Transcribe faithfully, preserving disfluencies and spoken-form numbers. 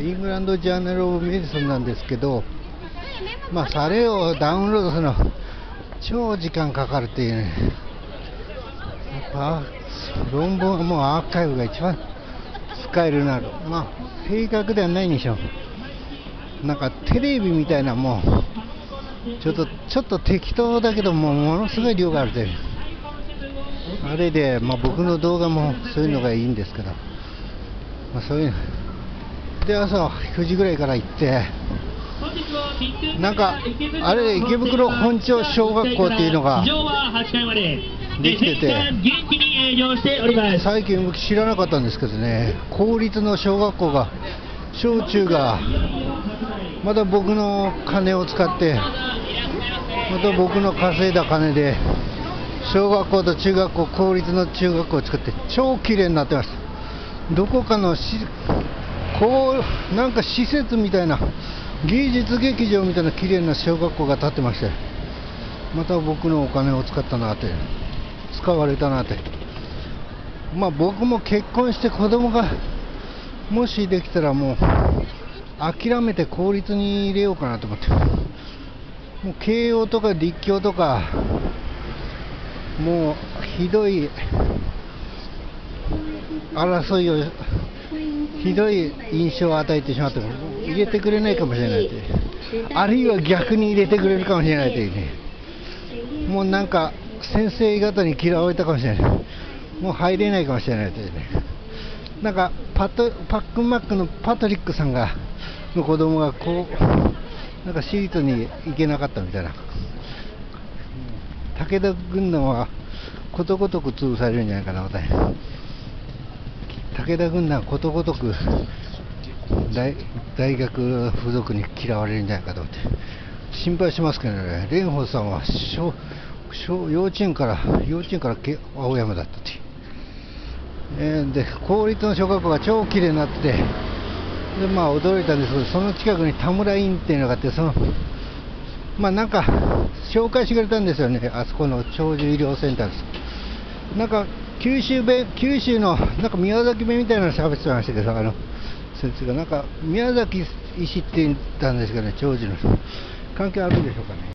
イングランド・ジャーナル・オブ・メディソンなんですけど、まあ、それをダウンロードするの超時間かかるっていうね。やっぱ論文はもうアーカイブが一番使えるなる。まあ正確ではないんでしょう。なんかテレビみたいな、もうちょっとちょっと適当だけどもものすごい量があるで、あれで、まあ、僕の動画もそういうのがいいんですけど、まあ、そういうので朝くじぐらいから行って、なんかあれ池袋本町小学校っていうのができてて、最近僕知らなかったんですけどね、公立の小学校が小中がまた僕の金を使って、また僕の稼いだ金で小学校と中学校、公立の中学校を作って超綺麗になってます。どこかのしこうなんか施設みたいな、芸術劇場みたいな綺麗な小学校が建ってまして、また僕のお金を使ったなって、使われたなって。まあ僕も結婚して子供がもしできたらもう諦めて公立に入れようかなと思って、もう慶応とか立教とかもうひどい争いを、ひどい印象を与えてしまっても入れてくれないかもしれないという、あるいは逆に入れてくれるかもしれないというね、もうなんか先生方に嫌われたかもしれない、もう入れないかもしれないというね、なんかパットパックンマックのパトリックさんがの子供がこうなんか私立に行けなかったみたいな、武田軍団はことごとく潰されるんじゃないかな、武田軍団はことごとく 大, 大学附属に嫌われるんじゃないかと思って心配しますけどね。蓮舫さんは小小幼稚園から幼稚園から青山だったっていう、えー、で公立の小学校が超綺麗になってて、でまあ驚いたんですけど、その近くに田村院っていうのがあって、そのまあなんか紹介してくれたんですよね、あそこの長寿医療センターです。なんか九州弁、九州のなんか宮崎弁みたいなの喋ってましたけど、あの先生がなんか宮崎医師って言ったんですけどね、長寿の関係あるんでしょうかね。